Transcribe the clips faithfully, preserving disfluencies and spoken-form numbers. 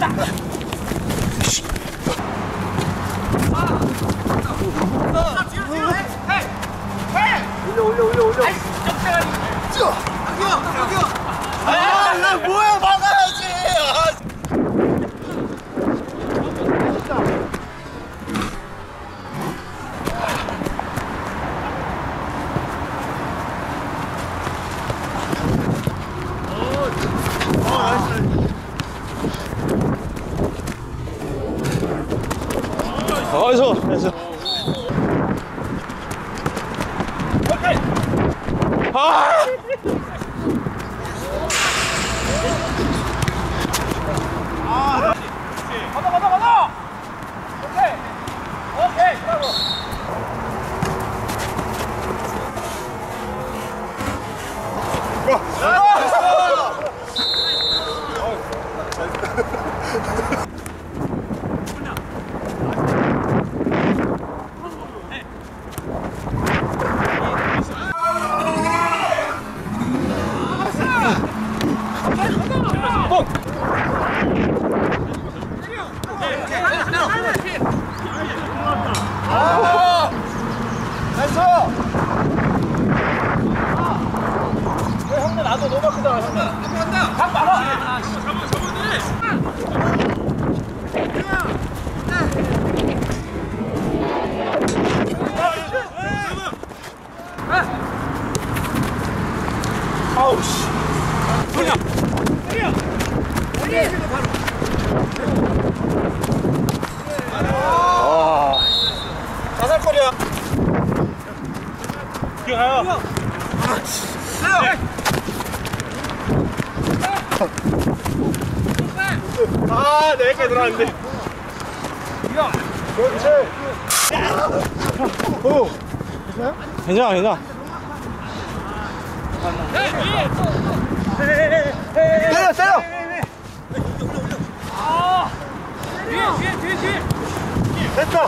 올려 올려 올려 올려. 쭉. 여기요 여기요. 아 이거 뭐야 막아야지. 나이스 나이스. 아! 아, 가자 가자 가자. 오케이 오케이 브라보. 나도 너무 크다. 간다. 각 막아. 잡아, 잡아, 아우 씨. 그냥. 그냥. 아. 자살거리야. 기어가요. 아, 네 개 들어왔는데. 그렇지. 오. 괜찮아 괜찮아. 때려 때려. 아, 뒤에 뒤에 뒤에 뒤에. 됐다.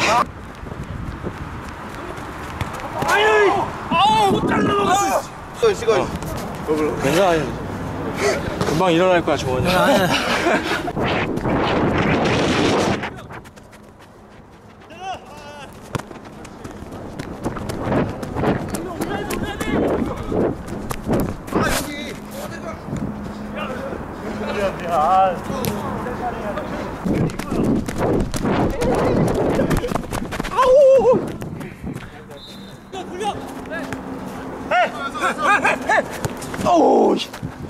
아유, 아우 못 잘라 먹었어. 시거 시거. 괜찮아. 금방 일어날 거야 조원이. 아, 아우. 굴려. 헤. 헤. 헤. 오우.